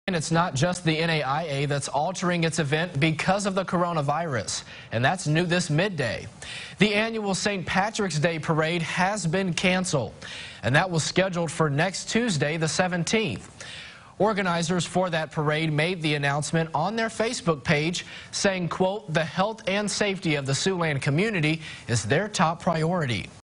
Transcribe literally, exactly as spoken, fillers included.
And it's not just the N A I A that's altering its event because of the coronavirus, and that's new this midday. The annual Saint Patrick's Day parade has been canceled, and that was scheduled for next Tuesday, the seventeenth. Organizers for that parade made the announcement on their Facebook page saying, quote, "The health and safety of the Siouxland community is their top priority."